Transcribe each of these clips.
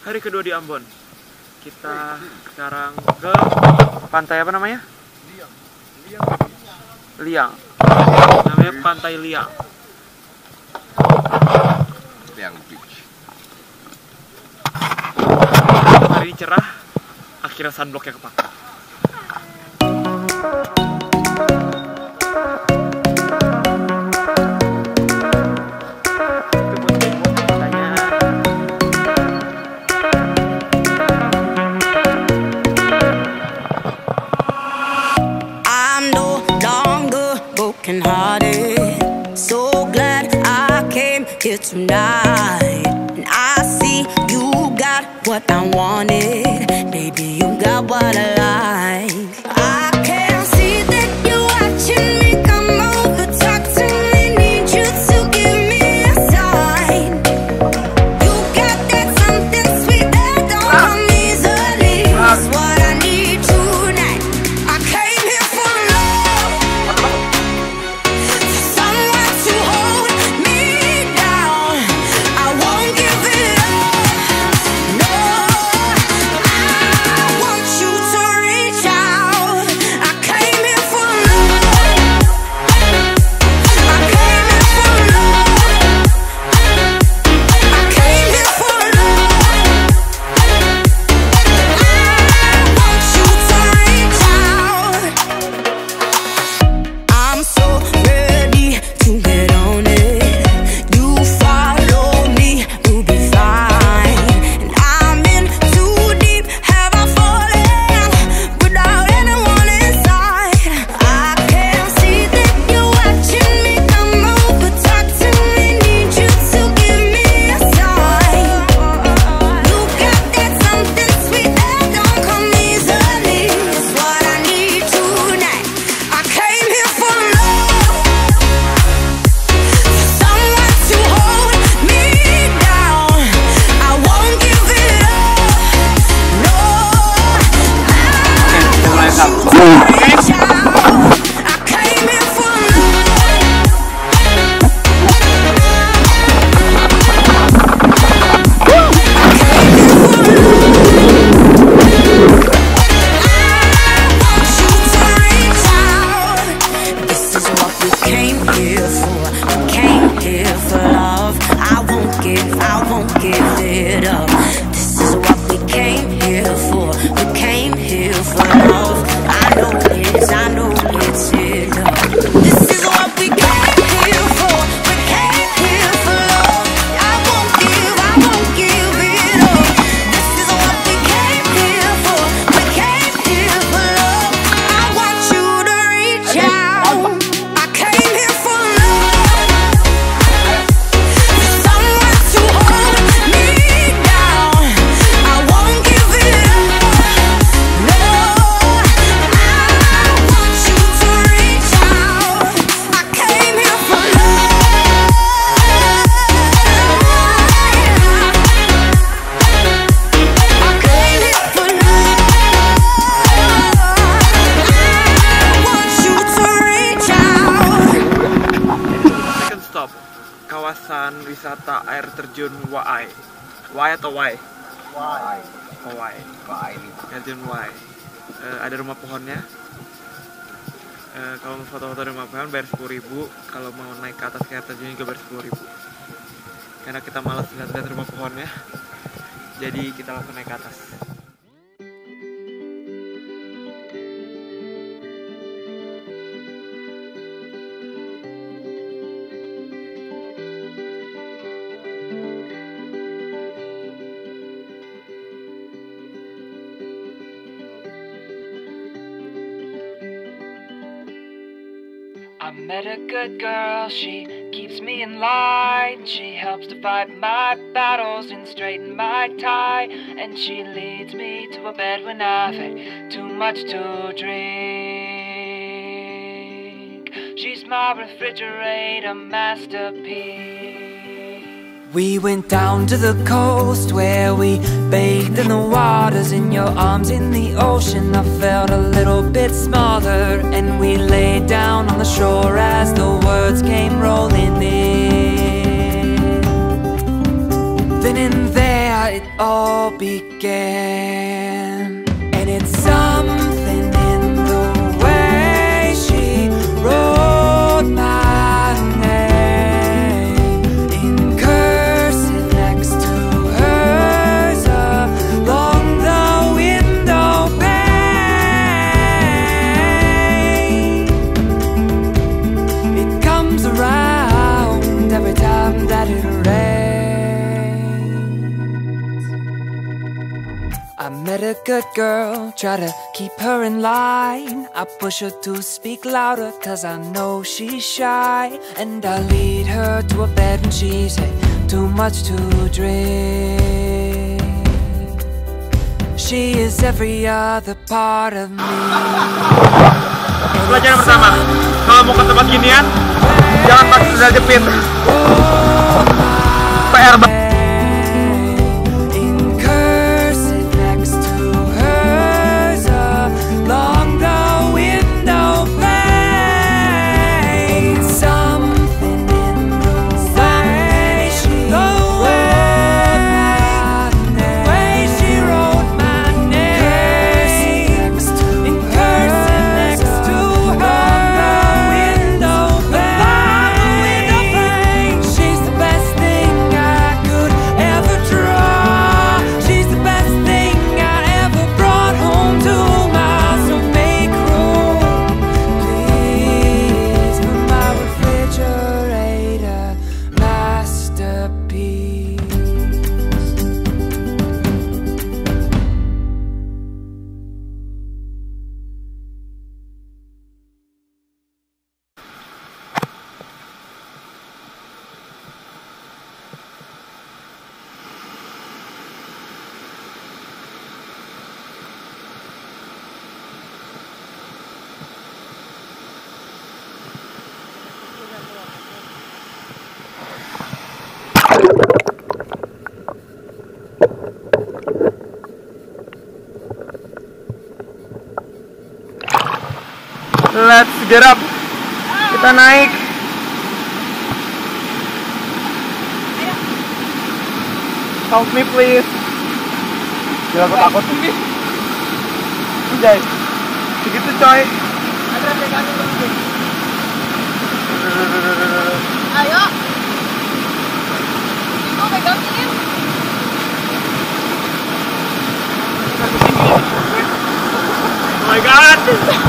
Hari kedua di Ambon. Kita sekarang ke pantai apa namanya? Liang. Namanya Pantai Liang. Liang Beach. Hari ini cerah, akhirnya sunblocknya kepake. Hearted, so glad I came here tonight. And I see you got what I wanted, baby, you got what I like. I can see that you're watching me. Come over, talk to me, need you to give me a sign. You got that something sweet that don't come easily. That's what I need tonight. I came here for love, someone to hold me down. I won't give it up, no. I want you to reach out. I came here for love, I came here for love, I came here for love. I want you to reach out. I'm so ready to get on it. You follow me, we'll be fine. And I'm in too deep, have I fallen without anyone inside? I can see that you're watching me. Come over, talk to me, need you to give me a sign. You got that something sweet that don't come easily. It's what I need tonight. I came here for love, someone to hold me down. I won't give it up, no. I want you to reach out. I came here for love, this is what we came here for. We came here for love. I won't give it up. This is what we came here for. We came here for love. I know it's enough. This is what we came here for. We came here for love. I won't give it up. This is what we came here for. We came here for love. I want you to reach out. I came here for love, someone to hold me down. I won't give it up, no. I want you to reach out. I came here for love, I came here for love. I want you to reach out. Second stop, kawasan wisata air terjun Waai. Waai atau Wai? Why? Oh, Wai. Why ini? Air terjun Wai. Ada rumah pohonnya. Kalau mau foto-foto di rumah pohon bayar 10.000. Kalau mau naik ke atas ke air terjun juga bayar 10.000. Karena kita malas lihat-lihat rumah pohonnya, jadi kita langsung naik ke atas. I met a good girl, she keeps me in line. She helps to fight my battles and straighten my tie. And she leads me to a bed when I've had too much to drink. She's my refrigerator masterpiece. We went down to the coast where we bathed in the waters. In your arms in the ocean I felt a little bit smaller. And we lay down on the shore as the words came rolling in. Then in there it all began. And it's something in the way she wrote my name in cursive next to hers along the window pane. It comes around every time that it rains. I met a good girl, try to keep her in line. I push her to speak louder, cause I know she's shy. And I lead her to a bed and she's had too much to drink. She is every other part of me. Pelajaran pertama, kalau mau ke tempat ginian, jangan pakai sendal jepit. PR banget. Let's get up. Kita naik. Help me please. Gila aku takut nih. Anjay. Segitu coy. Ayo. Ibu pegangin. Oh my god.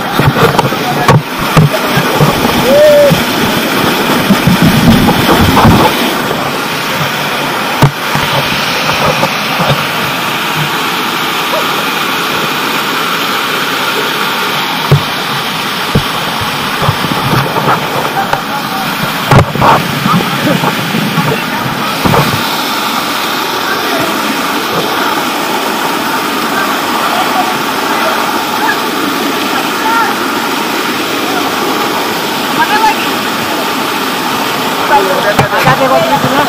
Hati-hati buat di sana.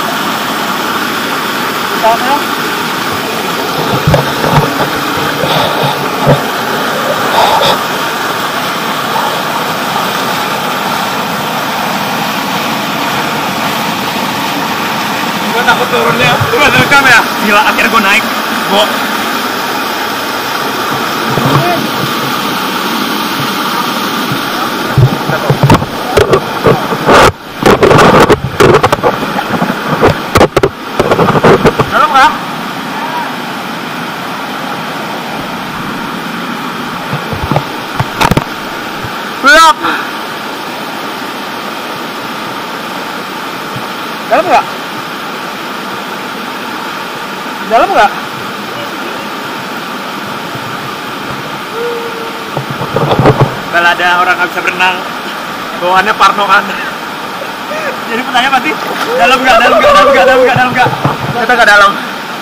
Sana. Gue takut turunnya. Coba rekam ya. Gila, akhirnya gue naik. Gue dalam nggak? Belum. Dalam nggak? Dalam nggak? Kalau ada orang nggak bisa berenang, bawaannya parno kan. Jadi pertanyaan pasti dalam nggak? Dalam nggak? Dalam nggak? Dalam nggak? Dalam nggak? Kita nggak dalam.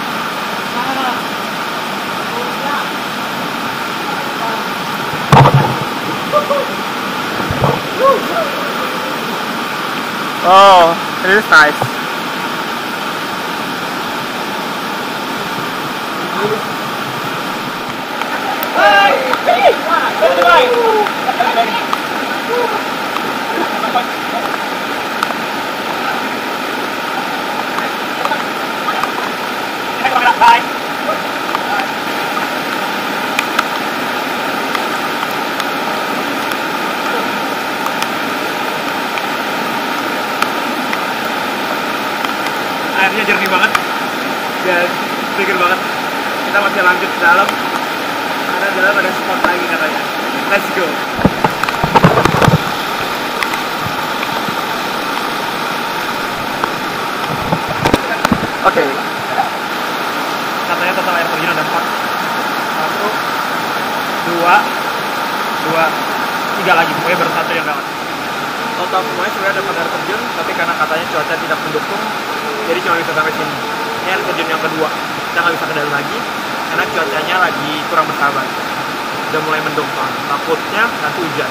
Oh, it is nice. Bye. Dan trigger banget. Kita masih lanjut ke dalam. Karena dalam ada spot lagi katanya. Let's go. Oke. Katanya total air terjun ada 4. 1, 2, 3 lagi. Pokoknya baru 1 yang lewat. Total semuanya sebenarnya ada 4 air terjun, tapi karena katanya cuaca tidak mendukung, jadi cuma bisa sampai sini. Ini air terjun yang kedua. Kita nggak bisa ke dalam lagi karena cuacanya lagi kurang bersahabat. Udah mulai mendung soalnya. Takutnya nanti hujan.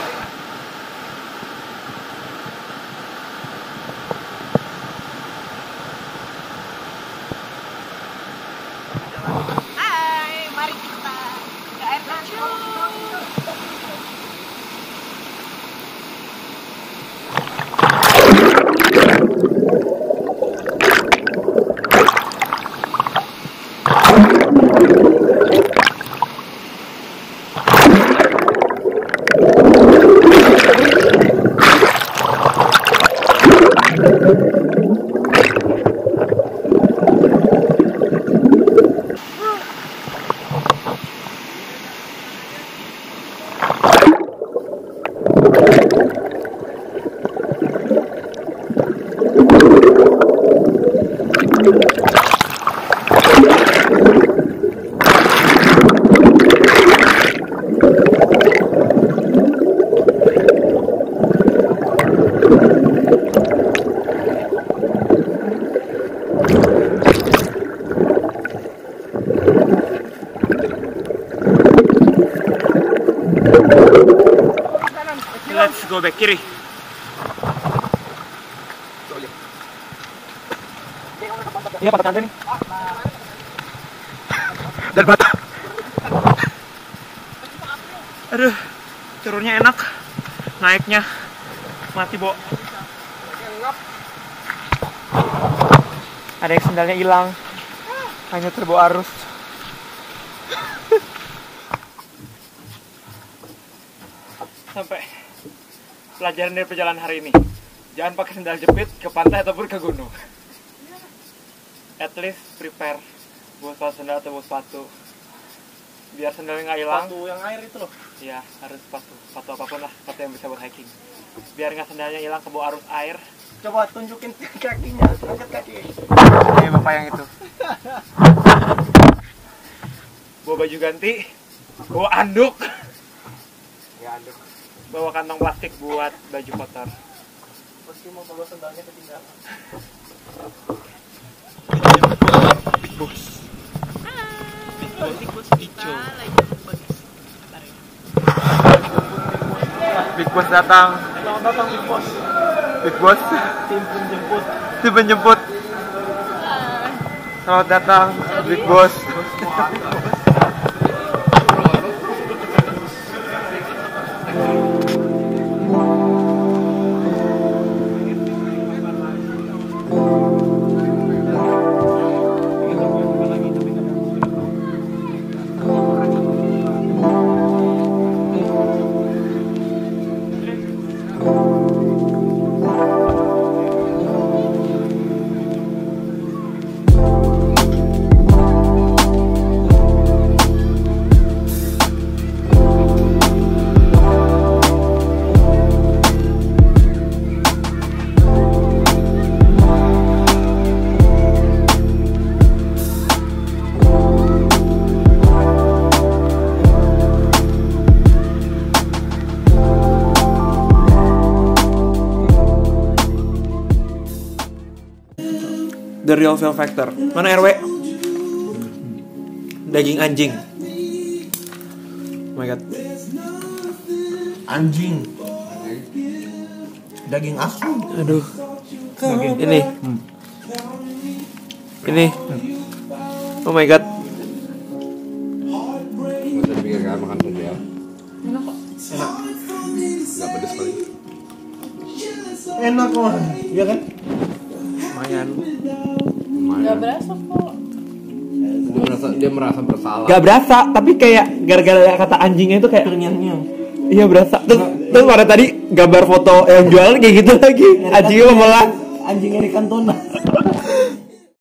Hai, mari kita ke air terjun. Let's go back kiri. Iya, patah nih. Dan patah. Aduh, turunnya enak, naiknya mati, Bo. Ada yang sendalnya hilang, hanya terbawa arus. Sampai pelajaran dari perjalanan hari ini, jangan pakai sendal jepit ke pantai ataupun ke gunung. At least prepare bawa sendal atau bawa sepatu biar sendalnya nggak hilang. Sepatu yang air itu loh. Iya, harus sepatu apapun lah, sepatu yang bisa buat hiking. Biar nggak sendalnya hilang ke bawah arus air. Coba tunjukin kakinya, angkat kaki. Ini bapak yang itu. Bawa baju ganti, bawa anduk. Ya anduk. Bawa kantong plastik buat baju kotor. Meski mau bawa sendalnya ketinggalan. Big Boss. Big Boss datang. Selamat datang Big Boss. Big Boss. Tim penjemput. Tim penjemput. Selamat datang Big Boss. The real feel factor. Mana RW? Daging anjing. Oh my god. Anjing. Daging asu. Aduh. Ini. Ini. Oh my god. Masa dipikir kan makan ya? Enak. Gak pedes kali. Enak kok. Iya kan? Lumayan. Gak berasa kok. Dia merasa bersalah. Gak berasa, tapi kayak gara-gara kata anjingnya itu kayak Ternyang-nyang. iya berasa. Terus pada tadi gambar foto yang jualan kayak gitu lagi. Anjingnya memelas. Anjingnya di kantona.